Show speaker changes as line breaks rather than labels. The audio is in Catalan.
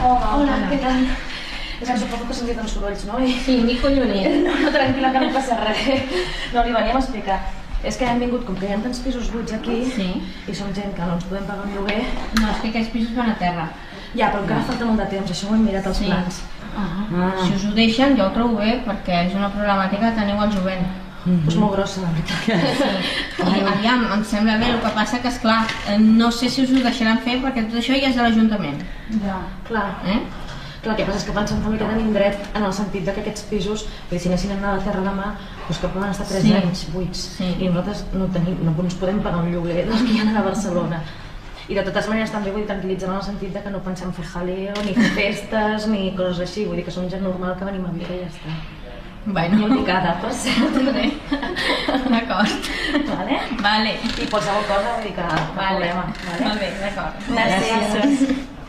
Hola, què tal? És que suposo que sentien sorolls, no?
Sí, m'hi collonit.
No, tranquil·la, que no passa res. No, li veníem a explicar. És que hem vingut, com que hi ha tants pisos buits aquí, i som gent que no ens podem pagar un lloguer...
No, és que aquests pisos van a terra.
Ja, però encara falta molt de temps, això ho hem mirat als plans.
Si us ho deixen, jo ho trobo bé, perquè és una problemàtica que teniu al jovent.
És molt grossa, la veritat.
Aviam, em sembla bé, el que passa que, esclar, no sé si us ho deixaran fer, perquè tot això ja és de l'Ajuntament.
Ja, clar. Clar, el que passa és que pensem també que tenim dret en el sentit que aquests pisos, si anessin a anar a la terra demà, que poden estar 3 anys buits. I nosaltres no ens podem pagar un lloguer dels que hi ha a Barcelona. I de totes maneres també vull tranquil·litzar en el sentit que no pensem fer jaleo, ni fer festes, ni coses així. Vull dir que som gent normal que venim a viure i ja està.
Bueno.
Molt picada, per cert.
D'acord.
Vale? I qualsevol cosa, vull dir que cap problema.
Molt bé, d'acord.
Gràcies.